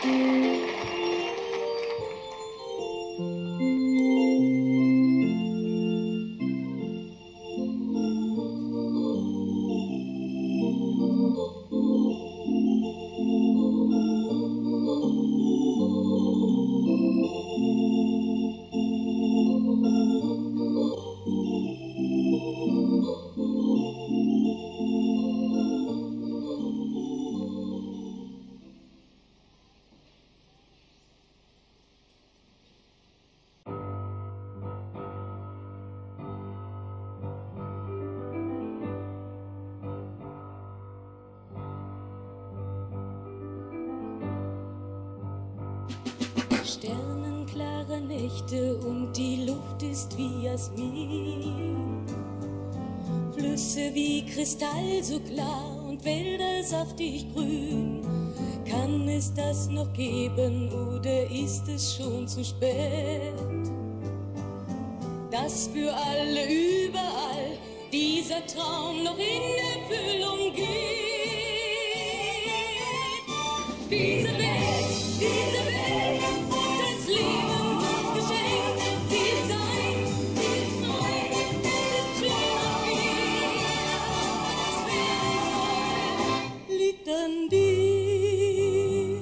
Sternenklare Nächte und die Luft ist wie Jasmin. Flüsse wie Kristall so klar und Wälder saftig grün. Kann es das noch geben oder ist es schon zu spät? Dass für alle überall dieser Traum noch in Erfüllung geht. Diese Welt, diese Welt und das Leben uns geschenkt. Sie ist dein, sie ist mein, es ist schön auf mir. Das Werk liegt an dir.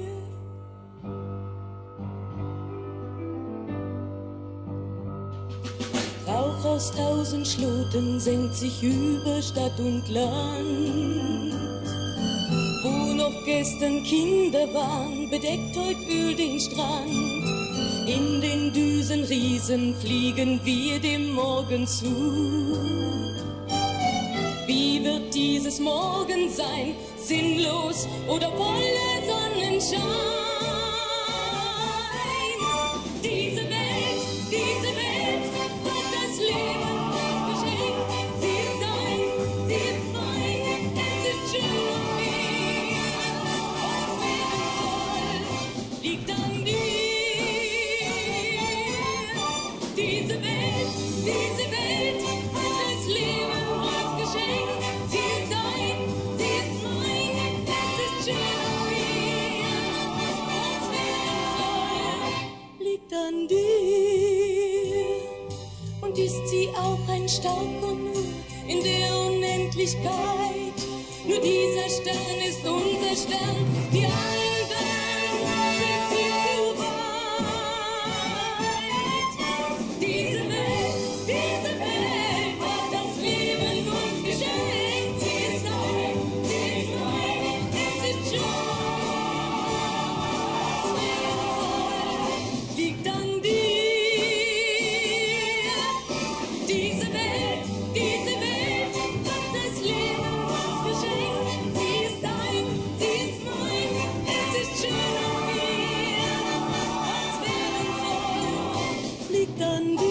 Rauch aus 1000 Schloten senkt sich über Stadt und Land. Wo noch gestern Kinder waren, bedeckt heut Öl den Strand. In den Düsen Riesen fliegen wir dem Morgen zu. Wie wird dieses Morgen sein, sinnlos oder voller Sonnenschein? Diese Welt hat das Leben uns geschenkt. Sie ist dein, sie ist mein, es ist schön auf mir. Was werden soll, liegt an dir. Diese Welt hat das Leben uns geschenkt. Sie ist dein, sie ist mein, es ist schön auf mir. Was werden soll, liegt an dir. Und ist sie auch ein Staubkorn in der Unendlichkeit? Nur dieser Stern ist unser Stern, die anderen sind viel zu weit. Diese Welt hat das Leben uns geschenkt. Sie ist dein, sie ist mein, es ist schon. Liegt an dir. Diese Welt hat das Leben uns geschenkt. Sie ist dein, sie ist mein, es ist schön auf mir. Was werden soll, liegt an dir.